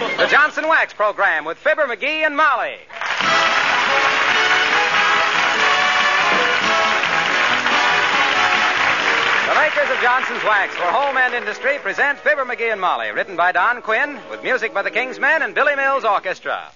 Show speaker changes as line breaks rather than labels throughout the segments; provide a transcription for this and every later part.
The Johnson Wax Program with Fibber McGee and Molly. The makers of Johnson's Wax for home and industry present Fibber McGee and Molly, written by Don Quinn, with music by the King's Men and Billy Mills Orchestra.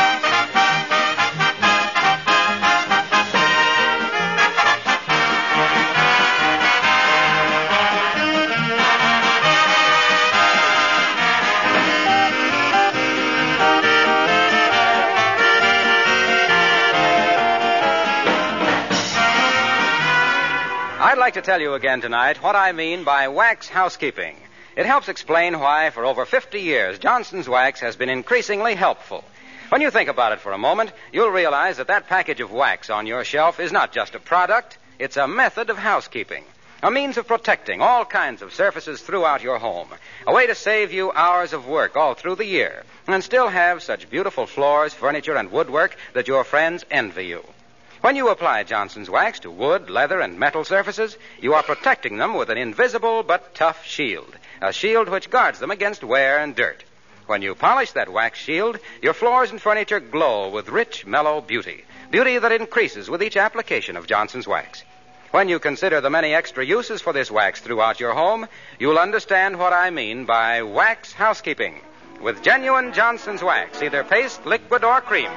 I'd like to tell you again tonight what I mean by wax housekeeping. It helps explain why, for over 50 years, Johnson's Wax has been increasingly helpful. When you think about it for a moment, you'll realize that that package of wax on your shelf is not just a product, it's a method of housekeeping, a means of protecting all kinds of surfaces throughout your home, a way to save you hours of work all through the year, and still have such beautiful floors, furniture, and woodwork that your friends envy you. When you apply Johnson's Wax to wood, leather, and metal surfaces, you are protecting them with an invisible but tough shield, a shield which guards them against wear and dirt. When you polish that wax shield, your floors and furniture glow with rich, mellow beauty that increases with each application of Johnson's Wax. When you consider the many extra uses for this wax throughout your home, you'll understand what I mean by wax housekeeping. With genuine Johnson's Wax, either paste, liquid, or cream.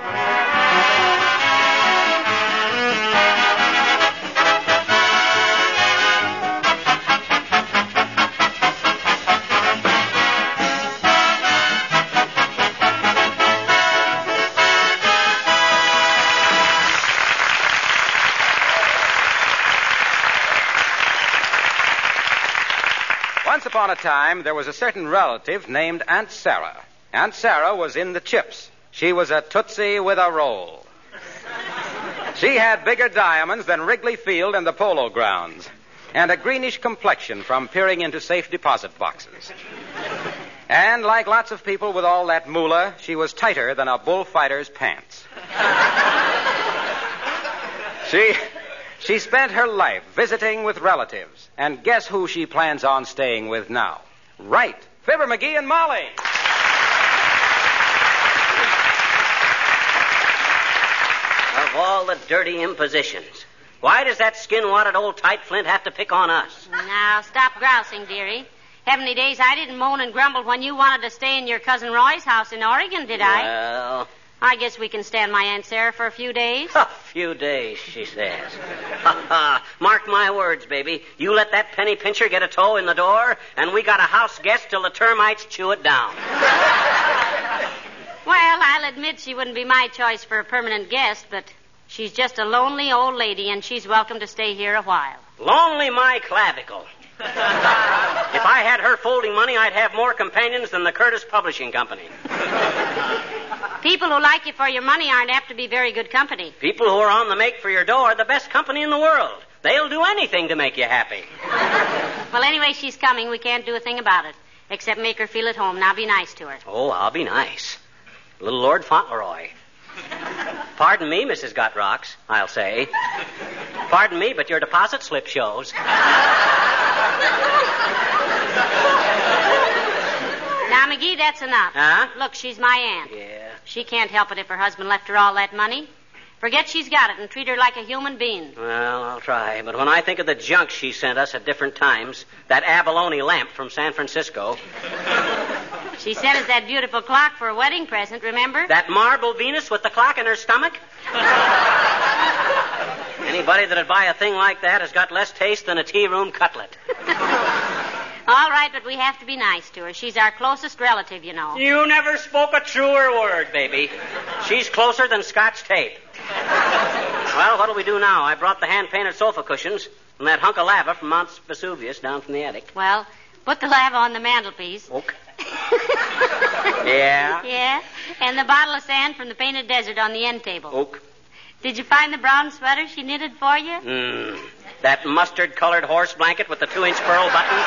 Once upon a time, there was a certain relative named Aunt Sarah. Aunt Sarah was in the chips. She was a Tootsie with a roll. She had bigger diamonds than Wrigley Field and the Polo Grounds, and a greenish complexion from peering into safe deposit boxes. And like lots of people with all that moolah, she was tighter than a bullfighter's pants. She spent her life visiting with relatives. And guess who she plans on staying with now? Right, Fibber McGee and Molly.
Of all the dirty impositions, why does that skin-wadded old tight flint have to pick on us?
Now, stop grousing, dearie. Heavenly days, I didn't moan and grumble when you wanted to stay in your cousin Roy's house in Oregon, did I?
Well,
I guess we can stand my Aunt Sarah for a few days.
a few days, she says. Mark my words, baby. You let that penny pincher get a toe in the door, and we got a house guest till the termites chew it down.
Well, I'll admit she wouldn't be my choice for a permanent guest, but she's just a lonely old lady, and she's welcome to stay here a while.
Lonely my clavicle. If I had her folding money, I'd have more companions than the Curtis Publishing Company.
People who like you for your money aren't apt to be very good company.
People who are on the make for your dough are the best company in the world. They'll do anything to make you happy.
Well, anyway, she's coming. We can't do a thing about it, except make her feel at home. Now be nice to her.
Oh, I'll be nice. Little Lord Fauntleroy. Pardon me, Mrs. Gutrocks, I'll say. Pardon me, but your deposit slip shows.
Now, McGee, that's enough.
Huh?
Look, she's my aunt.
Yeah.
She can't help it if her husband left her all that money. Forget she's got it and treat her like a human being.
Well, I'll try. But when I think of the junk she sent us at different times, that abalone lamp from San Francisco.
She sent us that beautiful clock for a wedding present, remember?
That marble Venus with the clock in her stomach. Anybody that'd buy a thing like that has got less taste than a tea-room cutlet.
All right, but we have to be nice to her. She's our closest relative, you know.
You never spoke a truer word, baby. She's closer than Scotch tape. Well, what'll we do now? I brought the hand-painted sofa cushions and that hunk of lava from Mount Vesuvius down from the attic.
Well, put the lava on the mantelpiece.
Okay. Yeah?
Yeah, and the bottle of sand from the painted desert on the end table.
Okay.
Did you find the brown sweater she knitted for you?
That mustard-colored horse blanket with the 2-inch pearl buttons?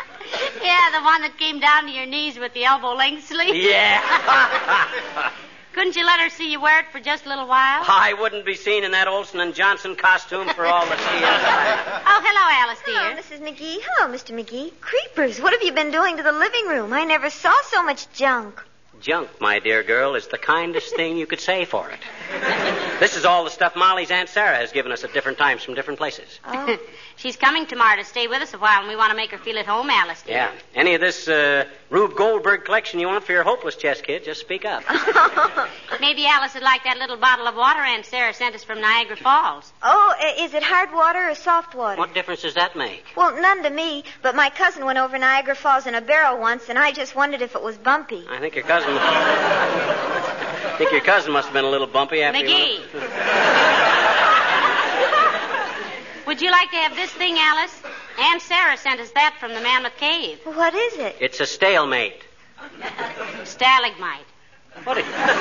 Yeah, the one that came down to your knees with the elbow-length sleeve.
Yeah.
Couldn't you let her see you wear it for just a little while?
I wouldn't be seen in that Olson and Johnson costume for all that she is.
Oh, hello, Alice, dear.
Hello, Mrs. McGee. Hello, Mr. McGee. Creepers, what have you been doing to the living room? I never saw so much junk.
Junk, my dear girl, is the kindest thing you could say for it. This is all the stuff Molly's Aunt Sarah has given us at different times from different places.
Oh.
She's coming tomorrow to stay with us a while, and we want to make her feel at home, Alice, dear.
Yeah. Any of this Rube Goldberg collection you want for your hopeless chest, kid, just speak up.
Maybe Alice would like that little bottle of water Aunt Sarah sent us from Niagara Falls.
Oh, is it hard water or soft water?
What difference does that make?
Well, none to me, but my cousin went over Niagara Falls in a barrel once, and I just wondered if it was bumpy.
I think your cousin must have been a little bumpy after
McGee. Would you like to have this thing, Alice? Aunt Sarah sent us that from the Mammoth Cave.
What is it?
It's a stalemate.
Stalagmite.
What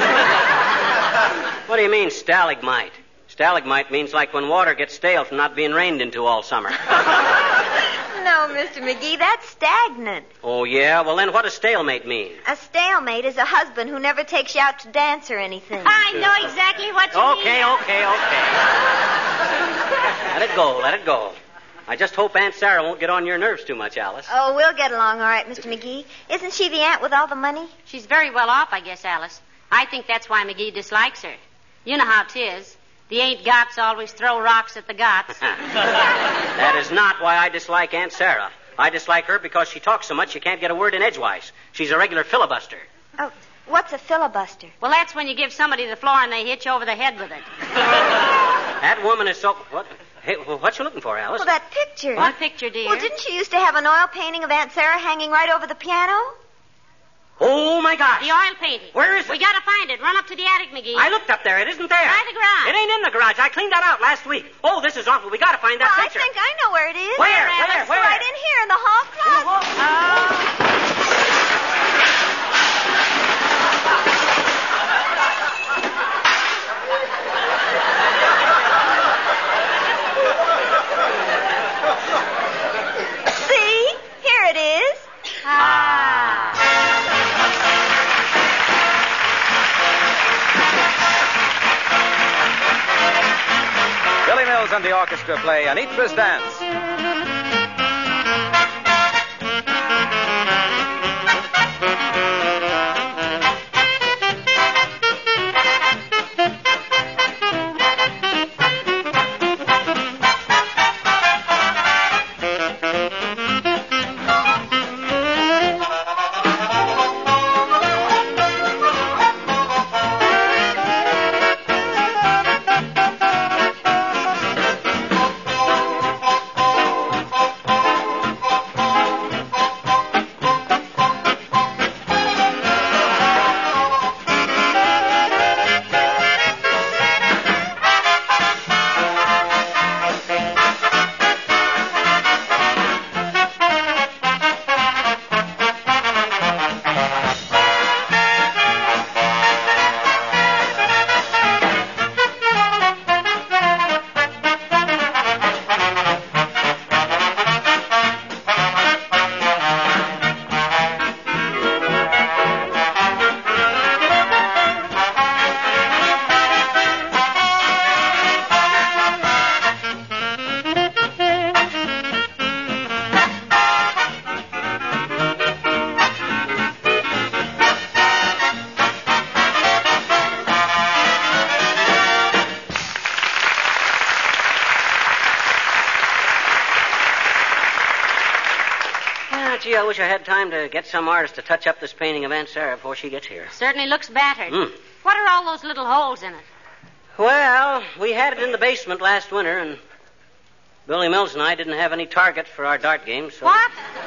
do you mean, stalagmite? Stalagmite means like when water gets stale from not being rained into all summer.
No, Mr. McGee, that's stagnant.
Oh, yeah? Well, then what does stalemate mean?
A stalemate is a husband who never takes you out to dance or anything.
I know exactly what you mean.
Okay. Let it go. I just hope Aunt Sarah won't get on your nerves too much, Alice.
Oh, we'll get along all right, Mr. McGee. Isn't she the aunt with all the money?
She's very well off, I guess, Alice. I think that's why McGee dislikes her. You know how 'tis. The ain't-gots always throw rocks at the gots.
That is not why I dislike Aunt Sarah. I dislike her because she talks so much you can't get a word in edgewise. She's a regular filibuster.
Oh, what's a filibuster?
Well, that's when you give somebody the floor and they hit you over the head with it.
That woman is so... What? Hey, what you looking for, Alice?
Well, that picture.
What picture, dear?
Well, didn't you used to have an oil painting of Aunt Sarah hanging right over the piano?
Oh, my gosh.
The oil painting.
Where is it?
We gotta find it. Run up to the attic, McGee.
I looked up there. It isn't there.
Try the garage.
It ain't in the garage. I cleaned that out last week. Oh, this is awful. We gotta find that
Well,
picture.
I think I know where it is.
Where?
Alice?
Where?
Right in here in the hall closet. See? Here it is.
Billy Mills and the orchestra play Anitra's Dance.
Gee, I wish I had time to get some artist to touch up this painting of Aunt Sarah before she gets here.
Certainly looks battered. What are all those little holes in it?
Well, we had it in the basement last winter, and Billy Mills and I didn't have any target for our dart game, so...
What?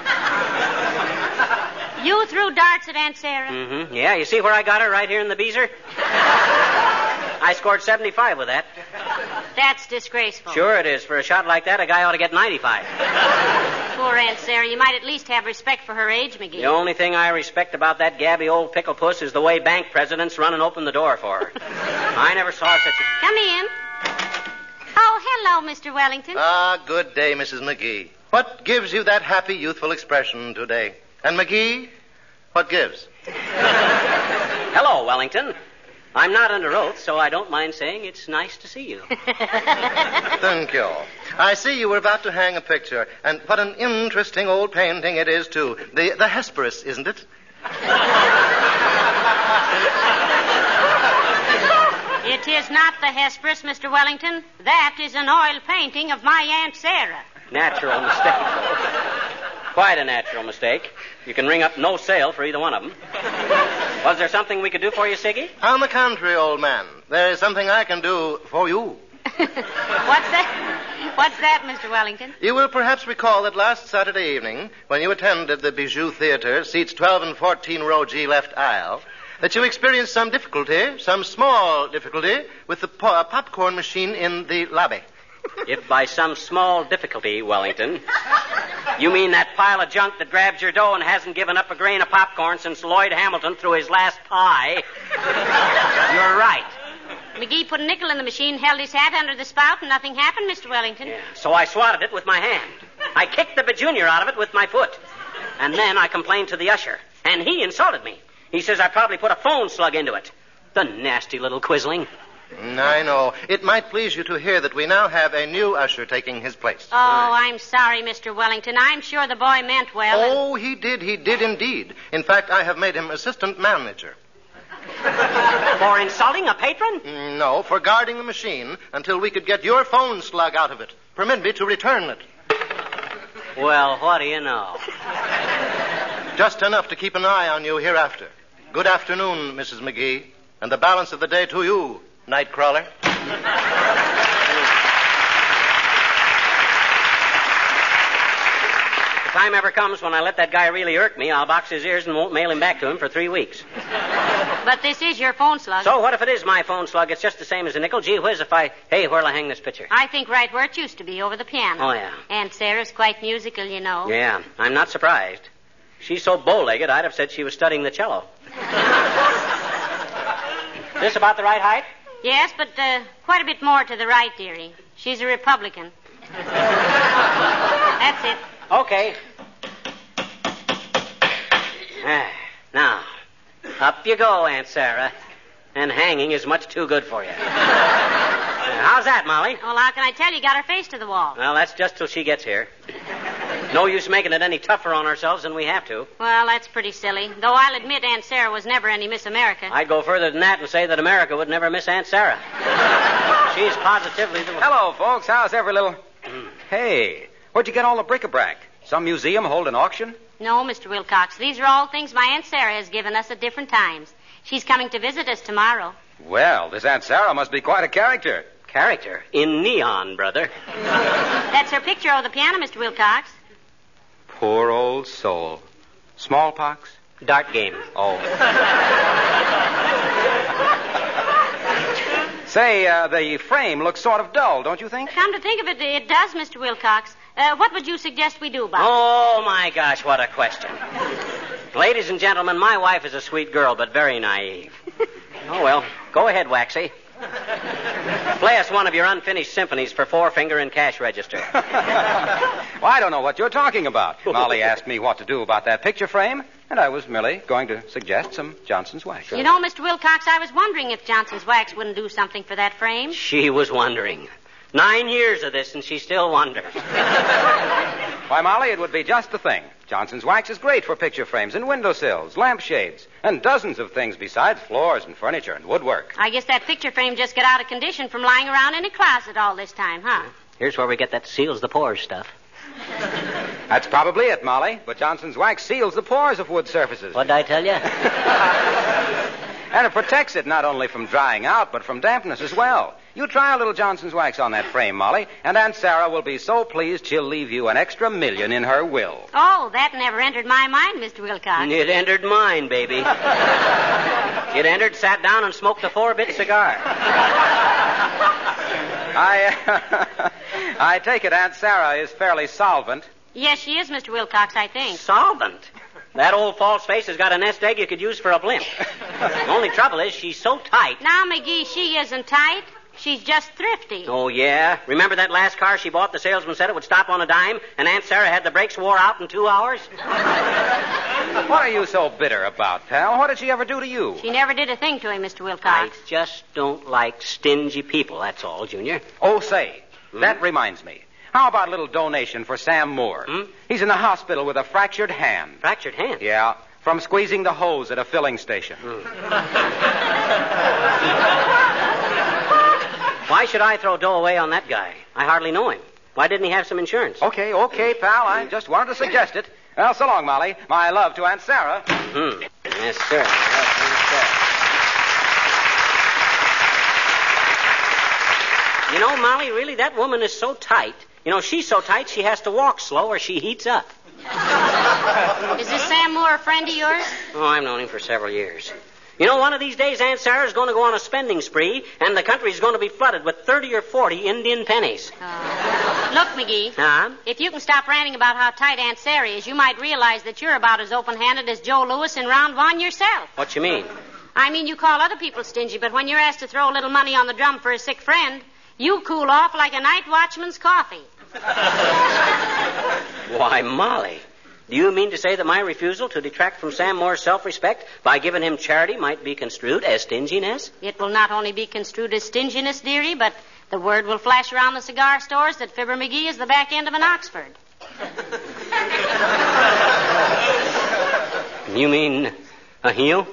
You threw darts at Aunt Sarah?
Mm-hmm. Yeah, you see where I got her? Right here in the beezer? I scored 75 with that.
That's disgraceful.
Sure it is. For a shot like that, a guy ought to get 95.
Poor Aunt Sarah. You might at least have respect for her age, McGee.
The only thing I respect about that gabby old pickle puss is the way bank presidents run and open the door for her. I never saw such a...
Come in. Oh, hello, Mr. Wellington.
Ah, good day, Mrs. McGee. What gives you that happy, youthful expression today? And McGee, what gives?
Hello, Wellington. I'm not under oath, so I don't mind saying it's nice to see you.
Thank you. I see you were about to hang a picture, and what an interesting old painting it is, too. The Hesperus, isn't it?
It is not the Hesperus, Mr. Wellington. That is an oil painting of my Aunt Sarah.
Natural mistake. Quite a natural mistake. You can ring up no sale for either one of them. Was there something we could do for you, Siggy?
On the contrary, old man, there is something I can do for you.
What's that, Mr. Wellington?
You will perhaps recall that last Saturday evening, when you attended the Bijou Theater, seats 12 and 14, row G, left aisle, that you experienced some difficulty, some small difficulty, with the popcorn machine in the lobby.
If by some small difficulty, Wellington, you mean that pile of junk that grabs your dough and hasn't given up a grain of popcorn since Lloyd Hamilton threw his last pie, you're right.
McGee put a nickel in the machine, held his hat under the spout, and nothing happened, Mr. Wellington.
Yeah, so I swatted it with my hand. I kicked the Bajunior out of it with my foot. And then I complained to the usher, and he insulted me. He says I probably put a phone slug into it. The nasty little quisling.
I know. It might please you to hear that we now have a new usher taking his place.
Oh, I'm sorry, Mr. Wellington. I'm sure the boy meant well.
Oh, he did indeed. In fact, I have made him assistant manager.
For insulting a patron?
No, for guarding the machine until we could get your phone slug out of it. Permit me to return it.
Well, what do you know?
Just enough to keep an eye on you hereafter. Good afternoon, Mrs. McGee, and the balance of the day to you, Nightcrawler.
If the time ever comes when I let that guy really irk me, I'll box his ears and won't mail him back to him for 3 weeks.
But this is your phone slug.
So what if it is my phone slug? It's just the same as a nickel. Gee whiz, Hey, where'll I hang this picture?
I think right where it used to be, over the piano.
Oh, yeah.
Aunt Sarah's quite musical, you know.
Yeah, I'm not surprised. She's so bow-legged, I'd have said she was studying the cello. This about the right height?
Yes, but quite a bit more to the right, dearie. She's a Republican. That's it.
Okay. Now, up you go, Aunt Sarah. And hanging is much too good for you. How's that, Molly?
Well, how can I tell? You got her face to the wall.
Well, that's just till she gets here. No use making it any tougher on ourselves than we have to.
Well, that's pretty silly. Though I'll admit Aunt Sarah was never any Miss America.
I'd go further than that and say that America would never miss Aunt Sarah. She's positively the...
Hello, folks. How's every little... Hey, where'd you get all the bric-a-brac? Some museum hold an auction?
No, Mr. Wilcox. These are all things my Aunt Sarah has given us at different times. She's coming to visit us tomorrow.
Well, this Aunt Sarah must be quite a character.
Character? In neon, brother.
That's her picture over the piano, Mr. Wilcox.
Poor old soul. Smallpox?
Dart game.
Oh. Say, the frame looks sort of dull, don't you think?
Come to think of it, it does, Mr. Wilcox. What would you suggest we do about it?
Oh, my gosh, what a question. Ladies and gentlemen, my wife is a sweet girl, but very naive. Oh, well, go ahead, Waxy. Play us one of your unfinished symphonies for four-finger and cash register.
Well, I don't know what you're talking about. Molly asked me what to do about that picture frame, and I was merely going to suggest some Johnson's wax.
You know, Mr. Wilcox, I was wondering if Johnson's wax wouldn't do something for that frame.
She was wondering. 9 years of this, and she still wonders.
Why, Molly, it would be just the thing. Johnson's wax is great for picture frames and windowsills, lampshades, and dozens of things besides floors and furniture and woodwork.
I guess that picture frame just got out of condition from lying around in a closet all this time, huh?
Here's where we get that seals the pores stuff.
That's probably it, Molly. But Johnson's wax seals the pores of wood surfaces.
What'd I tell you?
And it protects it not only from drying out, but from dampness as well. You try a little Johnson's wax on that frame, Molly, and Aunt Sarah will be so pleased she'll leave you an extra $1 million in her will.
Oh, that never entered my mind, Mr. Wilcox.
It entered mine, baby. It entered, sat down, and smoked a 4-bit cigar.
I take it Aunt Sarah is fairly solvent.
Yes, she is, Mr. Wilcox, I think.
Solvent? That old false face has got a nest egg you could use for a blimp. The only trouble is she's so tight.
Now, McGee, she isn't tight. She's just thrifty.
Oh, yeah? Remember that last car she bought? The salesman said it would stop on a dime, and Aunt Sarah had the brakes wore out in 2 hours?
What are you so bitter about, pal? What did she ever do to you?
She never did a thing to him, Mr.
I
Wilcox.
just don't like stingy people, that's all, Junior.
Oh, say, that reminds me. How about a little donation for Sam Moore? He's in the hospital with a fractured hand.
Fractured hand?
Yeah, from squeezing the hose at a filling station.
Why should I throw dough away on that guy? I hardly know him. Why didn't he have some insurance?
Okay, pal. I just wanted to suggest it. Well, so long, Molly. My love to Aunt Sarah.
Yes, sir. Yes, sir. You know, Molly, really, that woman is so tight. You know, she's so tight she has to walk slow or she heats up.
Is this Sam Moore a friend of yours?
Oh, I've known him for several years. You know, one of these days, Aunt Sarah's going to go on a spending spree, and the country's going to be flooded with 30 or 40 Indian pennies.
Look, McGee.
Huh?
If you can stop ranting about how tight Aunt Sarah is, you might realize that you're about as open-handed as Joe Louis in Round One yourself.
What you mean?
I mean, you call other people stingy, but when you're asked to throw a little money on the drum for a sick friend, you cool off like a night watchman's coffee.
Why, Molly, do you mean to say that my refusal to detract from Sam Moore's self-respect by giving him charity might be construed as stinginess?
It will not only be construed as stinginess, dearie, but the word will flash around the cigar stores that Fibber McGee is the back end of an Oxford.
You mean a heel?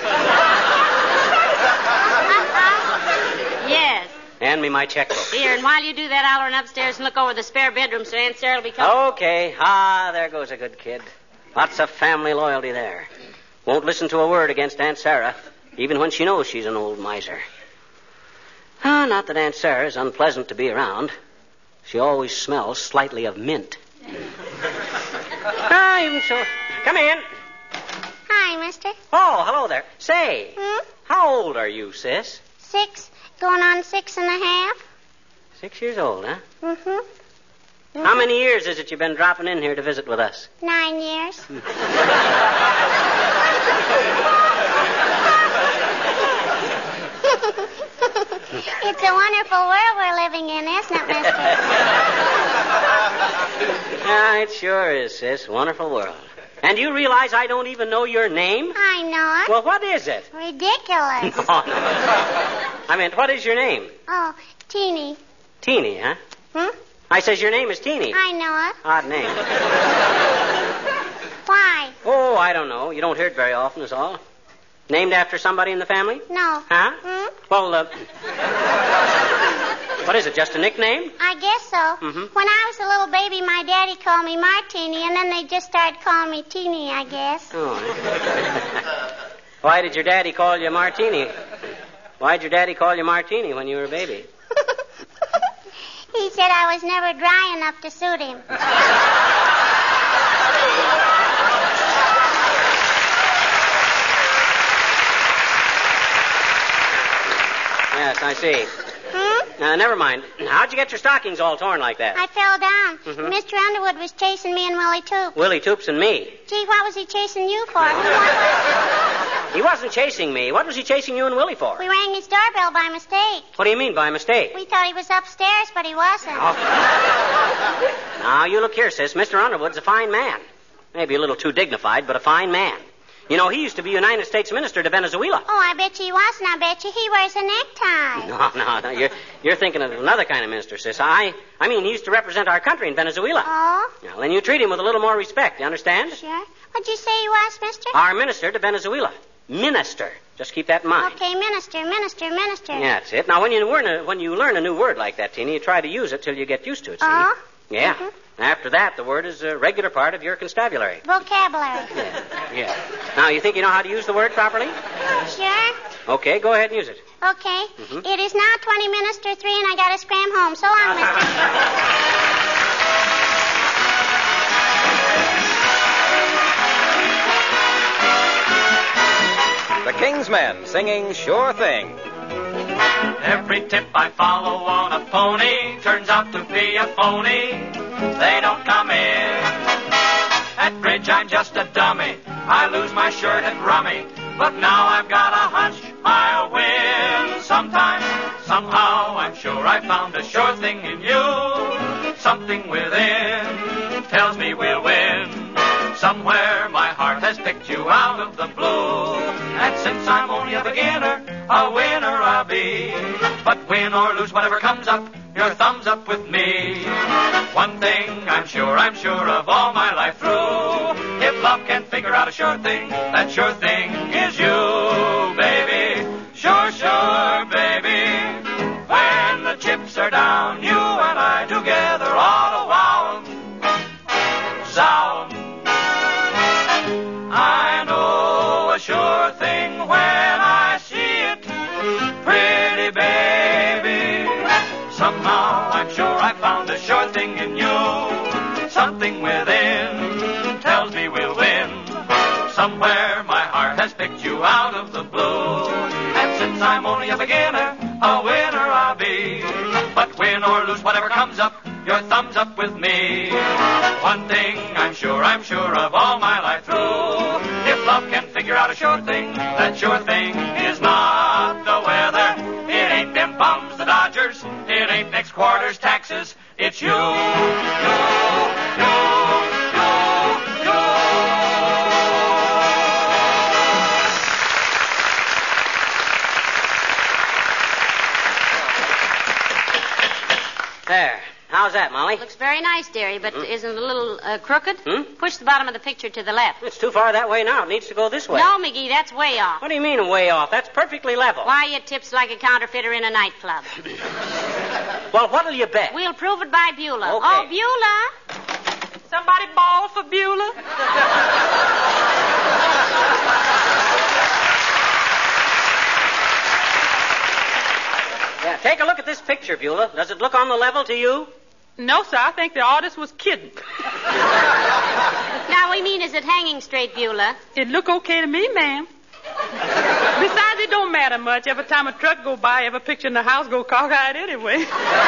Yes.
Hand me my checkbook.
Here, and while you do that, I'll run upstairs and look over the spare bedroom so Aunt Sarah will be coming.
Okay. There goes a good kid. Lots of family loyalty there. Won't listen to a word against Aunt Sarah, even when she knows she's an old miser. Not that Aunt Sarah is unpleasant to be around. She always smells slightly of mint. I'm so... Come in.
Hi, mister.
Oh, hello there. Say, how old are you, sis?
6, going on 6.5.
6 years old, huh?
Mm-hmm.
How many years is it you've been dropping in here to visit with us?
9 years. It's a wonderful world we're living in, isn't it, mister?
Yeah, it sure is, sis. Wonderful world. And you realize I don't even know your name?
I know it.
Well, what is it?
Ridiculous.
No. I meant, what is your name?
Oh, Teeny.
Teeny, huh? I says your name is Teeny.
I know it.
Odd name.
Why?
Oh, I don't know. You don't hear it very often, is all. Named after somebody in the family?
No.
Huh? Well, what is it, just a nickname?
I guess so. When I was a little baby, my daddy called me Martini, and then they just started calling me Teeny, I guess.
Oh. Why did your daddy call you Martini? Why'd your daddy call you Martini when you were a baby?
He said I was never dry enough to suit him.
Yes, I see. Never mind. How'd you get your stockings all torn like that?
I fell down. Mr. Underwood was chasing me and Willie Toops.
Willie Toops and me.
Gee, what was he chasing you for?
He wasn't chasing me. What was he chasing you and Willie for?
We rang his doorbell by mistake.
What do you mean by mistake?
We thought he was upstairs, but he wasn't.
Now, you look here, sis. Mr. Underwood's a fine man. Maybe a little too dignified, but a fine man. You know, he used to be United States Minister to Venezuela.
Oh, I bet you he wasn't. I bet you he wears a necktie.
No. You're thinking of another kind of minister, sis. I mean, he used to represent our country in Venezuela.
Oh?
Now, then you treat him with a little more respect, you understand?
Sure. What'd you say he was, mister?
Our minister to Venezuela. Minister. Just keep that in mind.
Okay, minister.
Yeah, that's it. Now, when you learn a new word like that, Teeny, you try to use it till you get used to it, see?
Oh?
Yeah. After that, the word is a regular part of your constabulary.
Vocabulary.
Yeah. Now, you think you know how to use the word properly?
Sure.
Okay, go ahead and use it.
Okay. It is now 20 minutes to 3, and I gotta scram home. So long, mister.
The King's Men singing Sure Thing.
Every tip I follow on a pony turns out to be a phony. They don't come in. At bridge I'm just a dummy. I lose my shirt at rummy. But now I've got a hunch I'll win. Sometime, somehow, I'm sure I found a sure thing in you. Something within tells me we'll win. Somewhere my my heart has picked you out of the blue. And since I'm only a beginner, a winner I'll be. But win or lose, whatever comes up, your thumb's up with me. One thing I'm sure of all my life through. If love can figure out a sure thing, that sure thing is you, baby. Sure, sure, baby. When the chips are down, you and I together ought to wow 'em, zow 'em. I know a sure thing when I see it, pretty baby. Somehow I'm sure I found a sure thing in you. Something within tells me we'll win. Somewhere my heart has picked you out of the blue. And since I'm only a beginner, a winner I'll be. But win or lose, whatever comes up, your thumb's up with me. One thing I'm sure of all my life through. If love can figure out a sure thing, that sure thing is not the weather. It ain't them bums, the Dodgers. It ain't next quarter's taxes. It's you, you.
There. How's that, Molly?
Looks very nice, dearie, but isn't it a little crooked? Push the bottom of the picture to the left.
It's too far that way now. It needs to go this way.
No, McGee, that's way off.
What do you mean way off? That's perfectly level.
Why, you tips like a counterfeiter in a nightclub.
Well, what'll you bet?
We'll prove it by Beulah.
Okay.
Oh, Beulah.
Somebody bawl for Beulah?
Yeah, take a look at this picture, Beulah. Does it look on the level to you?
No, sir. I think the artist was kidding.
Now, we mean, is it hanging straight, Beulah?
It look okay to me, ma'am. Besides, it don't matter much. Every time a truck go by, every picture in the house go cockeyed anyway.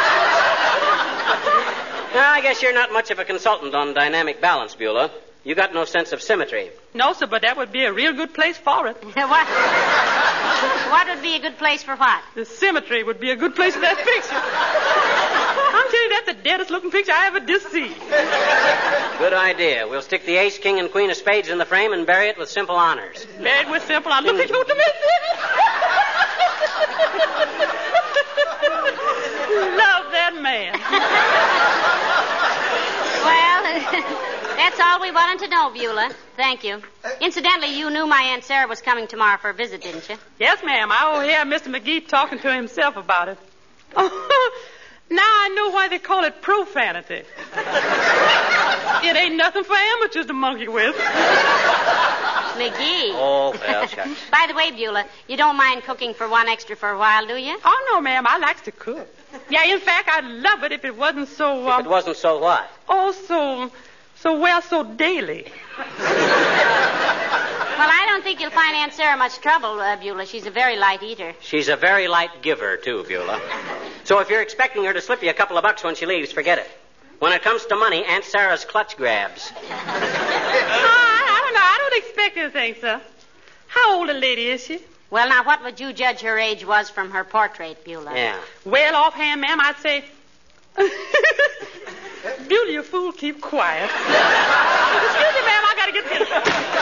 Well, I guess you're not much of a consultant on dynamic balance, Beulah. You got no sense of symmetry.
No, sir, but that would be a real good place for it.
What would be a good place for what?
The symmetry would be a good place for that picture. I'm telling you, that's the deadest looking picture I ever did see.
Good idea. We'll stick the ace, king, and queen of spades in the frame and bury it with simple honors.
Bury it with simple honors. Look at you, love that man.
Well, that's all we wanted to know, Beulah. Thank you. Incidentally, you knew my Aunt Sarah was coming tomorrow for a visit, didn't you?
Yes, ma'am. I overhear Mr. McGee talking to himself about it. Oh, now I know why they call it profanity. It ain't nothing for amateurs to monkey with.
McGee.
Oh, well, shucks.
By the way, Beulah, you don't mind cooking for one extra for a while, do you?
Oh, no, ma'am. I likes to cook. Yeah, in fact, I'd love it if it wasn't so...
If it wasn't so what?
Oh, so daily.
Well, I don't think you'll find Aunt Sarah much trouble, Beulah. She's a very light eater.
She's a very light giver, too, Beulah. So if you're expecting her to slip you a couple of bucks when she leaves, forget it. When it comes to money, Aunt Sarah's clutch grabs.
I don't know. I don't expect anything, sir. How old a lady is she?
Well, now, what would you judge her age was from her portrait, Beulah?
Yeah.
Well, offhand, ma'am, I'd say... Beulah, you fool, keep quiet. Excuse me, ma'am, I gotta get this.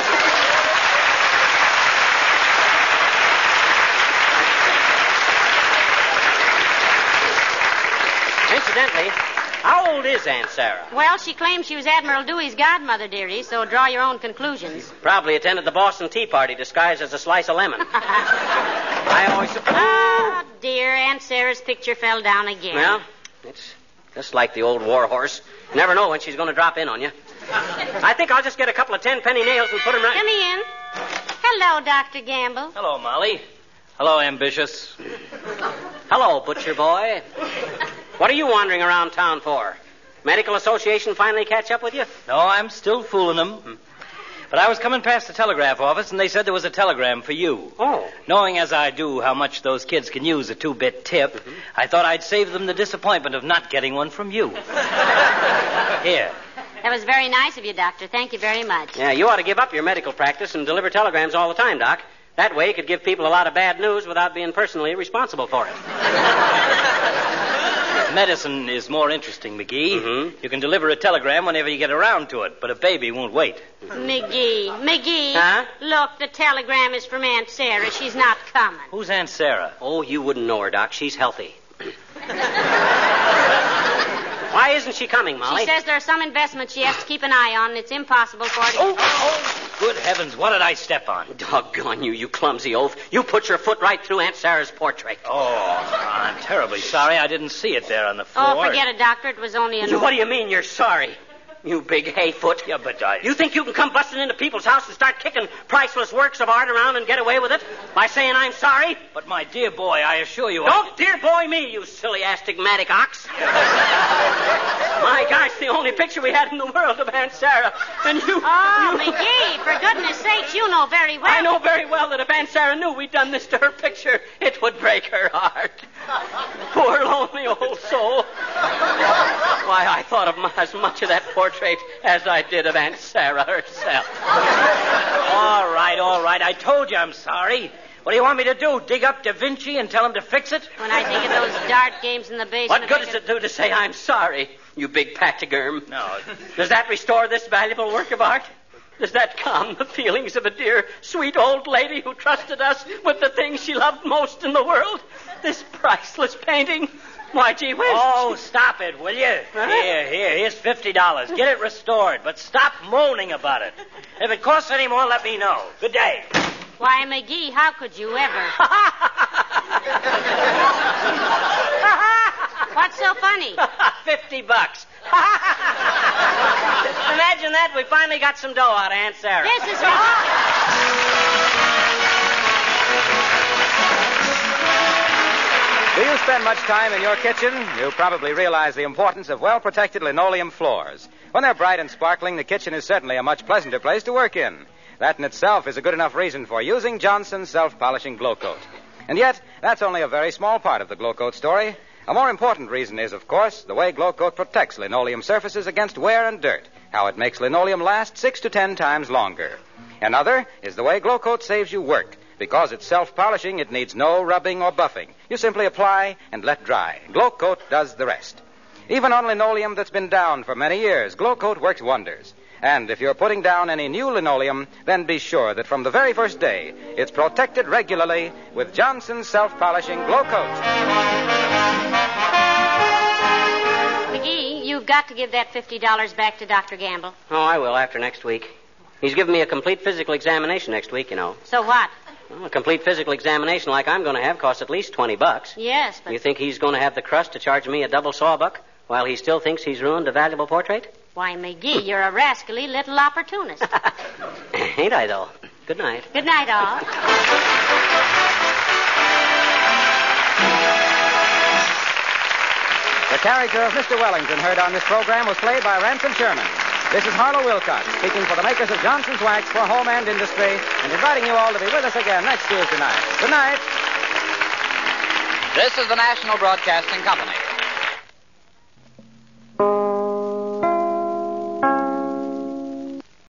Incidentally, how old is Aunt Sarah?
Well, she claims she was Admiral Dewey's godmother, dearie, so draw your own conclusions.
Probably attended the Boston Tea Party disguised as a slice of lemon. I always...
Oh, dear, Aunt Sarah's picture fell down again.
Well, it's just like the old war horse. You never know when she's going to drop in on you. I think I'll just get a couple of 10-penny nails and put them right...
Come in. Hello, Dr. Gamble.
Hello, Molly. Hello, Ambitious.
Hello, butcher boy. What are you wandering around town for? Medical Association finally catch up with you?
No, I'm still fooling them. But I was coming past the telegraph office, and they said there was a telegram for you.
Oh.
Knowing as I do how much those kids can use a 2-bit tip, I thought I'd save them the disappointment of not getting one from you. Here.
That was very nice of you, Doctor. Thank you very much.
Yeah, you ought to give up your medical practice and deliver telegrams all the time, Doc. That way you could give people a lot of bad news without being personally responsible for it.
medicine is more interesting, McGee.
Mm-hmm.
You can deliver a telegram whenever you get around to it, but a baby won't wait.
McGee.
Huh?
Look, the telegram is from Aunt Sarah. She's not coming.
Who's Aunt Sarah?
Oh, you wouldn't know her, Doc. She's healthy. Why isn't she coming, Molly?
She says there are some investments she has to keep an eye on, and it's impossible for her to...
Oh, good heavens, what did I step on?
Doggone you, you clumsy oaf. You put your foot right through Aunt Sarah's portrait.
Oh, I'm terribly sorry. I didn't see it there on the floor.
Oh, forget it, Doctor. It was only a...
What do you mean you're sorry? You big hayfoot.
Yeah, but
You think you can come busting into people's house and start kicking priceless works of art around and get away with it by saying I'm sorry?
But, my dear boy, I assure you...
Don't dear boy me, you silly astigmatic ox. My gosh, the only picture we had in the world of Aunt Sarah. And you...
Oh, McGee, for goodness sakes, you know very well.
I know very well that if Aunt Sarah knew we'd done this to her picture, it would break her heart. Poor lonely old soul. Why, I thought of as much of that portrait as I did of Aunt Sarah herself.
All right. I told you I'm sorry. What do you want me to do, dig up Da Vinci and tell him to fix it?
When I think of those dart games in the basement...
What good does it do to say I'm sorry, you big pachyderm?
No.
Does that restore this valuable work of art? Does that calm the feelings of a dear, sweet old lady who trusted us with the things she loved most in the world? This priceless painting? Why, gee whiz.
Oh, stop it, will you?
Huh?
Here's $50. Get it restored, but stop moaning about it. If it costs any more, let me know. Good day.
Why, McGee, how could you ever? What's so funny?
$50. Imagine that. We finally got some dough out of Aunt Sarah.
This is ridiculous.
Do you spend much time in your kitchen? You probably realize the importance of well-protected linoleum floors. When they're bright and sparkling, the kitchen is certainly a much pleasanter place to work in. That in itself is a good enough reason for using Johnson's self-polishing Glow Coat. And yet, that's only a very small part of the Glow Coat story. A more important reason is, of course, the way Glow Coat protects linoleum surfaces against wear and dirt, how it makes linoleum last 6 to 10 times longer. Another is the way Glow Coat saves you work. Because it's self-polishing, it needs no rubbing or buffing. You simply apply and let dry. Glow Coat does the rest. Even on linoleum that's been down for many years, Glow Coat works wonders. And if you're putting down any new linoleum, then be sure that from the very first day, it's protected regularly with Johnson's self-polishing Glow Coat.
McGee, you've got to give that $50 back to Dr. Gamble.
Oh, I will after next week. He's giving me a complete physical examination next week, you know.
So what?
Well, a complete physical examination like I'm going to have costs at least $20.
Yes, but...
You think he's going to have the crust to charge me a double sawbuck while he still thinks he's ruined a valuable portrait?
Why, McGee, you're a rascally little opportunist.
Ain't I, though? Good night.
Good night, all.
The character of Mr. Wellington heard on this program was played by Ransom Sherman. This is Harlow Wilcox, speaking for the makers of Johnson's Wax for home and industry, and inviting you all to be with us again next Tuesday night. Good night.
This is the National Broadcasting Company.